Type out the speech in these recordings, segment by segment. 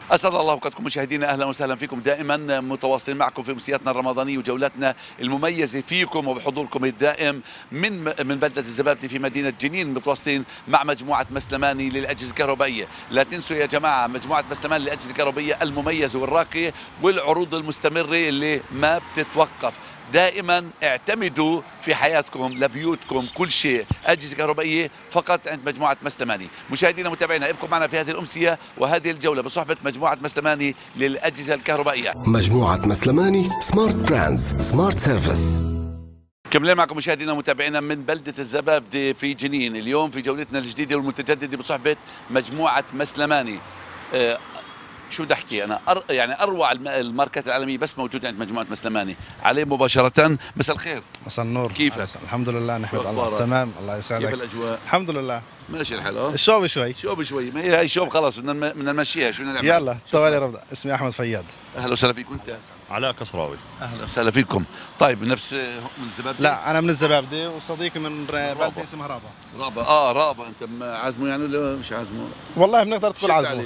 أسعد الله أوقاتكم مشاهدينا، أهلا وسهلا فيكم. دائما متواصلين معكم في أمسياتنا الرمضانية وجولاتنا المميزة فيكم وبحضوركم الدائم من بلدة الزبابدي في مدينة جنين. متواصلين مع مجموعة مسلماني للأجهزة الكهربائية. لا تنسوا يا جماعة مجموعة مسلماني للأجهزة الكهربائية المميزة والراقية والعروض المستمرة اللي ما بتتوقف. دائما اعتمدوا في حياتكم لبيوتكم كل شيء أجهزة كهربائية فقط عند مجموعة مسلماني. مشاهدينا متابعينا، ابقوا معنا في هذه الأمسية وهذه الجولة بصحبة مجموعة مسلماني للأجهزة الكهربائية. مجموعة مسلماني سمارت براندز سمارت سيرفيس. كملين معكم مشاهدينا ومتابعينا من بلدة الزبابدة في جنين. اليوم في جولتنا الجديدة والمتجددة بصحبة مجموعة مسلماني. شو بدي احكي انا يعني اروع الماركات العالميه بس موجوده عند مجموعه مسلماني. عليه مباشره. مساء الخير. مساء النور. كيفك؟ الحمد لله، نحمد الله. تمام، الله يسعدك. كيف الاجواء؟ الحمد لله ماشي الحال. الشوب شوي شوب شوي، ما هي هي شوب خلاص بدنا نمشيها. شو بدنا نعمل؟ يلا توالي ربدا. اسمي احمد فياض. اهلا وسهلا فيك. وانت؟ علاء كسراوي. اهلا وسهلا فيكم. طيب نفس من الزبابدة؟ لا انا من الزبابدة وصديقي من بلدة اسمها رابا. رابا. رابا. انت عازمه يعني ولا مش عازمه؟ والله بنقدر تقول عازمه.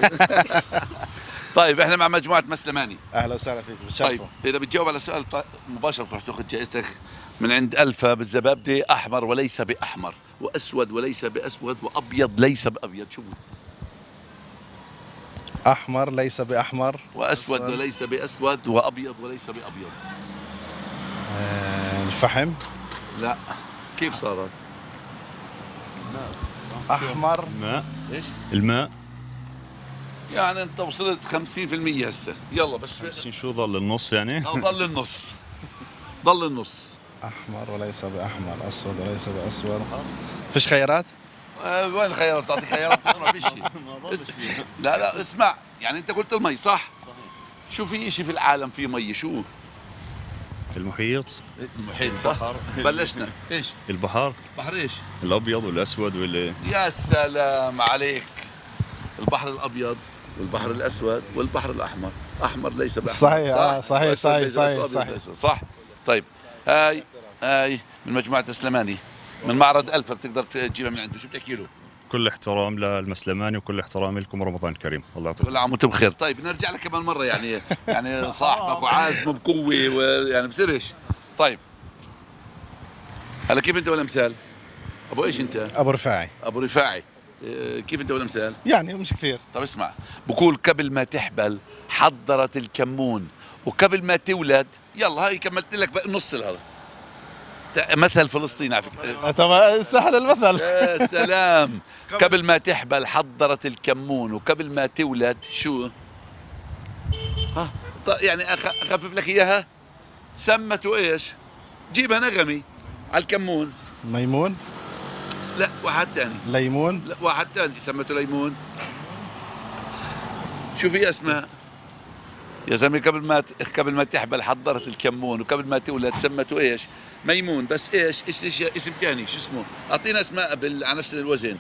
طيب احنا مع مجموعه مسلماني. اهلا وسهلا فيك، بتشرفوا. طيب اذا بتجاوب على سؤال مباشره رح تاخذ جائزتك من عند ألفا بالزبابدة. احمر وليس باحمر، واسود وليس باسود، وابيض ليس بابيض. شو احمر ليس باحمر، واسود وليس باسود، وابيض وليس بابيض. الفحم. لا، كيف صارت؟ احمر. الماء. ايش؟ الماء. يعني انت وصلت 50% هسه. يلا بس شو ضل النص يعني؟ ضل النص. ضل النص. احمر وليس باحمر، اسود وليس باسود. فيش خيارات؟ وين الخيارات؟ تعطي خيارات؟ ما فيش شيء. لا اسمع، يعني انت قلت المي صح؟ صحيح. شو في شيء في العالم فيه مي؟ شو؟ المحيط. المحيط صح؟ بلشنا. ايش؟ البحر. بحر ايش؟ الابيض والاسود ولا؟ يا سلام عليك. البحر الابيض والبحر الاسود والبحر الاحمر. احمر ليس باحمر. صحيح. صحيح. صح. طيب هاي من مجموعة مسلماني من معرض ألفا، بتقدر تجيبها من عنده. شو بتحكي له؟ كل احترام للمسلماني وكل احترام لكم، رمضان كريم. الله يعطيكم. كل عام وانتم بخير. طيب نرجع لك كمان مرة يعني صاحبك وعازمه بقوة ويعني بصيرش. طيب هلا كيف انت ولا مثال؟ ابو ايش انت؟ ابو رفاعي. ابو رفاعي. كيف انت ولا مثال؟ يعني مش كثير. طب اسمع، بقول قبل ما تحبل حضرت الكمون، وقبل ما تولد يلا هاي كملت لك بقى نص هذا مثل فلسطين على فكره. طبعا سهل المثل. يا سلام. قبل ما تحبل حضرت الكمون، وقبل ما تولد شو؟ يعني اخفف لك اياها. سمته ايش؟ جيبها نغمي على الكمون. ميمون. لا واحد ثاني. ليمون. لا واحد ثاني. سمته ليمون. شو في اسماء يا زلمه؟ قبل ما تحبل حضرت الكمون، وقبل ما تولد سمته ايش؟ ميمون. بس ايش اسم ثاني شو اسمه؟ اعطينا اسماء على نفس الوزن.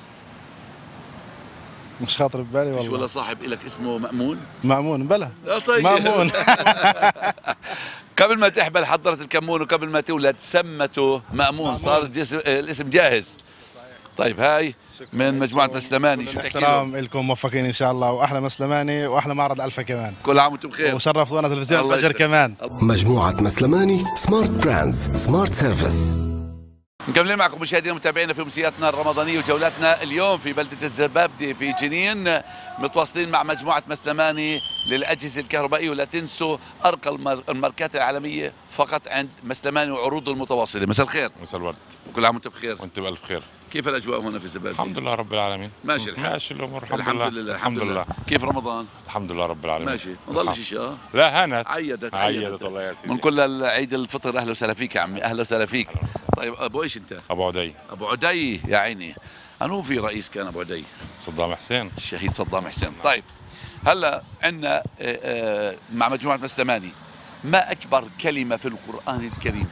مش خاطر ببالي والله. مش ولا صاحب لك اسمه مأمون؟ مأمون بلا. طيب. مأمون. قبل ما تحبل حضرت الكمون، وقبل ما تولد سمته مأمون. صار الاسم جاهز. طيب هاي من مجموعة مسلماني. شو بتحكي لهم؟ احترام لكم، موفقين ان شاء الله، واحلى مسلماني واحلى معرض ألفا كمان. كل عام وانتم بخير. وشرفتونا تلفزيون فجر كمان. مجموعة مسلماني سمارت براندز سمارت سيرفيس. مكملين معكم مشاهدينا ومتابعينا في امسياتنا الرمضانيه وجولاتنا اليوم في بلده الزبابدة في جنين. متواصلين مع مجموعه مسلماني للاجهزه الكهربائيه. ولا تنسوا ارقى الماركات العالميه فقط عند مسلماني وعروض المتواصله. مساء الخير. مساء الورد. وكل عام وانتم بخير. وانت بالف خير. كيف الاجواء هنا في الزبابدة؟ الحمد لله رب العالمين. ماشي الحال. ماشي الامور. الحمد لله. كيف رمضان؟ الحمد لله رب العالمين. ماشي. ما ضلش شيء. لا هانت. عيدت الله يا سيدي. من كل عيد الفطر. اهلا وسهلا فيك يا عمي. اهلا وسهلا فيك. طيب ابو ايش انت؟ ابو عدي. ابو عدي يا عيني. انو في رئيس كان ابو عدي؟ صدام حسين. الشهيد صدام حسين. طيب هلا عندنا مع مجموعه مسلماني. ما اكبر كلمه في القران الكريم؟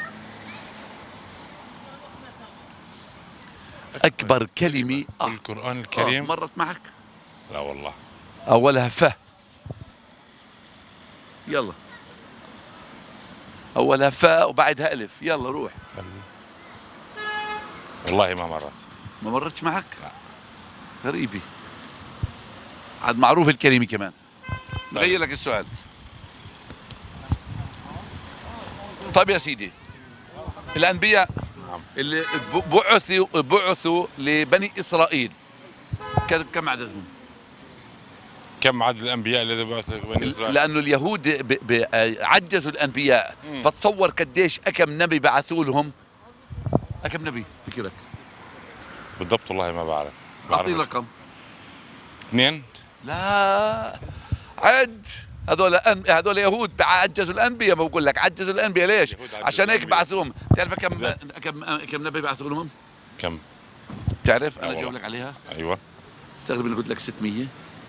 اكبر كلمه في القران الكريم. مرت معك؟ لا والله. اولها ف. يلا اولها فاء وبعدها الف. يلا روح. والله ما مرت. ما مرتش معك؟ لا. غريبه. عاد معروف الكريمي كمان. نغير لك السؤال. طيب يا سيدي، الانبياء اللي بعثوا لبني اسرائيل كم عددهم؟ كم عدد الانبياء الذي بعثوا بني اسرائيل؟ لانه اليهود عجزوا الانبياء، فتصور قديش اكم نبي بعثوا لهم؟ اكم نبي فكرك؟ بالضبط والله ما بعرف. اعطيني رقم. 2. لا عد. هذول يهود عجزوا الانبياء. ما بقول لك عجزوا الانبياء ليش؟ عشان هيك بعثوهم. تعرف كم نبي بعثوا لهم؟ كم؟ تعرف؟ انا جاوب لك عليها. ايوه. استغرب اني قلت لك 600.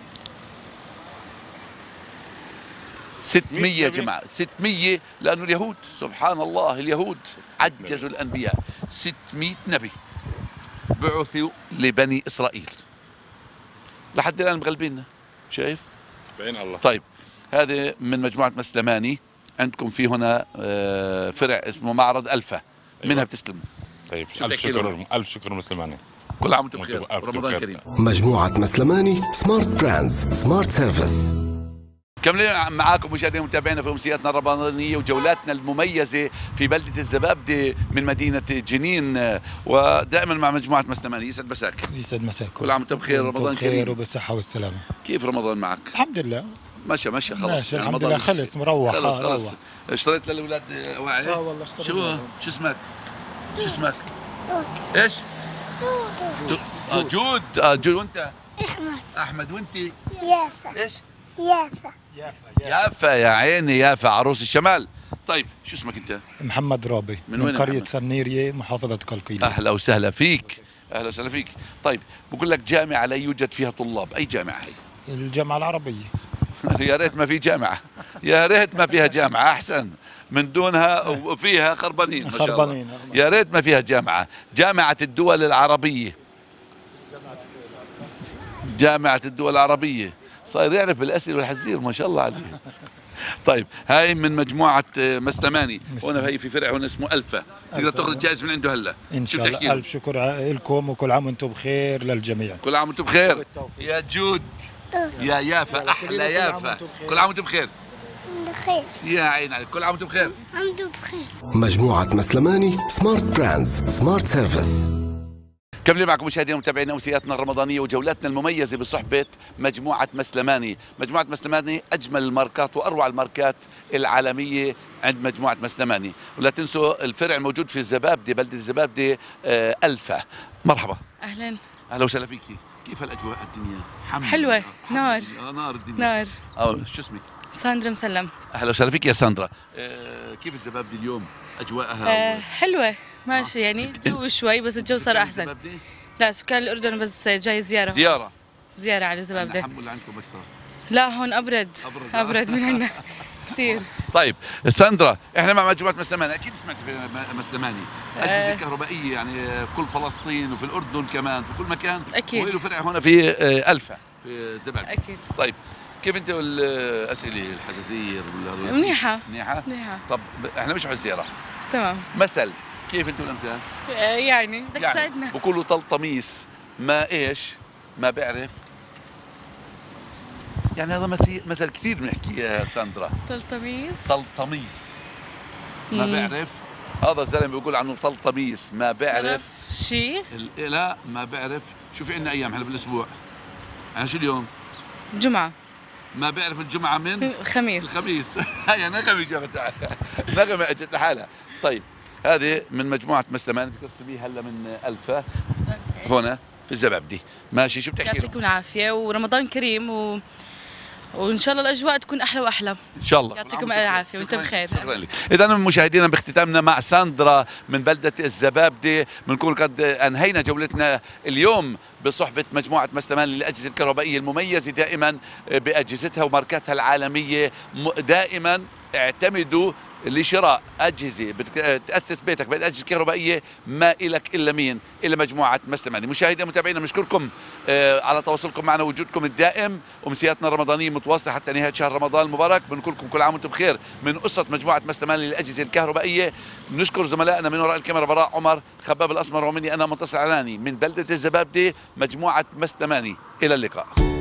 600 يا جماعه، 600 لانه اليهود سبحان الله اليهود عجزوا الانبياء. 600 نبي بعثوا لبني اسرائيل. لحد الان مغلبيننا. شايف؟ بين الله. طيب هذه من مجموعه مسلماني. عندكم في هنا فرع اسمه معرض الفا. منها بتستلموا. طيب شو الف بتحكي لهم؟ شكر، الف شكر مسلماني. كل عام وانتم بخير، رمضان كريم. مجموعة مسلماني سمارت براندز سمارت سيرفيس. كملين معاكم مشاهدينا ومتابعينا في امسياتنا الرمضانيه وجولاتنا المميزه في بلده الزبابده من مدينه جنين، ودائما مع مجموعه مسلماني. يسعد مساك. يسعد مساكم. كل عام وانتم بخير، رمضان كريم. بخير وبالصحه والسلامه. كيف رمضان معك؟ الحمد لله. ماشي خلص. ماشي الحمد لله، خلص مروح. خلص. اشتريت للاولاد اواعي؟ والله اشتريت. شو اسمك؟ ايش؟ جود. جود. وانت؟ احمد. وانت؟ يافا. ايش؟ يافا. يافا يا عيني، يافا عروس الشمال. طيب شو اسمك انت؟ محمد رابي من وين قرية محمد؟ سنيرية محافظة قلقيلية. اهلا وسهلا فيك. اهلا وسهلا فيك. طيب بقول لك جامعة لا يوجد فيها طلاب، اي جامعة هي؟ الجامعة العربية. يا ريت ما في جامعة، يا ريت ما فيها جامعة، احسن من دونها وفيها خربانين ما شاء الله. يا ريت ما فيها جامعة. جامعة الدول العربية. جامعة الدول العربية. صاير يعرف بالاسئله والحزير ما شاء الله عليه. طيب هاي من مجموعه مسلماني. هنا هي في فرع هنا اسمه الفا. تقدر تاخذ جائزه من عنده هلا ان شاء الله. الف شكر لكم وكل عام وانتم بخير للجميع. كل عام وانتم بخير يا جود يا يافا. احلى يافا. كل عام وانتم بخير. بخير. يا عين عليك. كل عام وانتم بخير. انتم بخير. مجموعة مسلماني سمارت براندز سمارت سيرفيس. كملين معكم مشاهدينا ومتابعينا امسياتنا الرمضانيه وجولاتنا المميزه بصحبه مجموعه مسلماني. مجموعه مسلماني اجمل الماركات واروع الماركات العالميه عند مجموعه مسلماني. ولا تنسوا الفرع الموجود في الزبابده، بلده الزبابده الفا. مرحبا. اهلا. اهلا وسهلا فيكي. كيف الاجواء الدنيا؟ حلوه. نار. نار الدنيا. نار. شو اسمك؟ ساندرا مسلم. اهلا وسهلا فيك يا ساندرا. كيف الزبابده اليوم؟ اجواءها حلوه ماشي يعني جو شوي بس الجو صار احسن. لا سكان الاردن بس جاي زياره على الزبابده. الحمد لله عندكم اكثر. لا هون ابرد من عندنا كثير. طيب ساندرا، احنا مع مجموعه مسلماني، اكيد سمعت في مسلماني اجهزه كهربائيه يعني بكل فلسطين وفي الاردن كمان في كل مكان. اكيد. وله فرع هنا في الفا في الزبابده. اكيد. طيب كيف انت والاسئله الحساسيه منيحه. طب احنا مش على الزياره. تمام. مثل كيف انتم الامثال؟ يعني بدك تساعدنا. بقولوا طلطميس ما ايش؟ ما بعرف. يعني هذا مثل كثير بنحكيه يا ساندرا. طلطميس ما بعرف. هذا الزلمه بيقول عنه طلطميس ما بعرف شيء. لا ما بعرف. شو في عندنا ايام احنا بالاسبوع؟ يعني شو اليوم؟ جمعه. ما بعرف الجمعه من الخميس. هاي نغمه جابت نغمه اجت لحالها. طيب هذه من مجموعه مسلمان بتصل بيه هلا من الفا هنا في الزبابدي. ماشي. شو بتحكي لهم؟ يعطيكم العافيه ورمضان كريم وان شاء الله الاجواء تكون احلى واحلى ان شاء الله. يعطيكم العافيه وانتم بخير. شكرا لك. اذا مشاهدينا باختتامنا مع ساندرا من بلده الزبابده بنكون قد انهينا جولتنا اليوم بصحبه مجموعه مسلمان للاجهزه الكهربائيه المميزه دائما باجهزتها وماركاتها العالميه. دائما اعتمدوا لشراء أجهزة تأثث بيتك بالأجهزة الكهربائية ما إلك إلا مين؟ إلا مجموعة مسلماني. مشاهدينا متابعينا بنشكركم على تواصلكم معنا ووجودكم الدائم. أمسياتنا الرمضانية متواصلة حتى نهاية شهر رمضان المبارك. بنقول لكم كل عام وانتم بخير من أسرة مجموعة مسلماني للأجهزة الكهربائية. نشكر زملائنا من وراء الكاميرا براء عمر، خباب الأسمر، ومني أنا منتصر علاني من بلدة الزبابدة مجموعة مسلماني. إلى اللقاء.